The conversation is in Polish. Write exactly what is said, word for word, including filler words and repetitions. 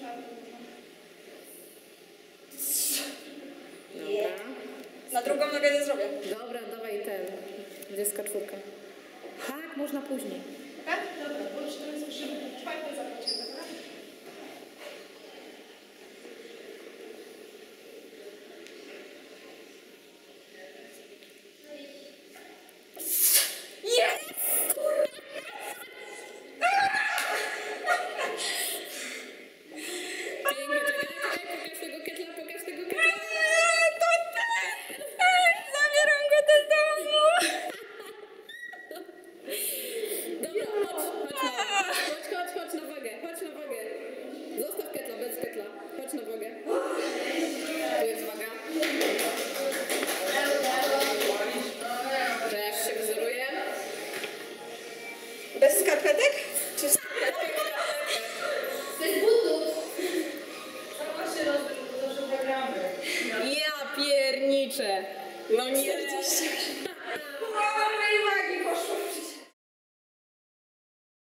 Dobra. Na drugą nogę nie zrobię. Dobra, dawaj ten. Dwudziestka czwórka. Tak, można później. Tak? Dobra, bo już teraz musimy czwarte zakończyć, dobra? Bez skarpetek? Czy skarpetek? Bez butów. Sama się rozbić, bo zawsze wygramy. Ja pierniczę. No nie. czterdzieści. Wow, mojej wagi poszło.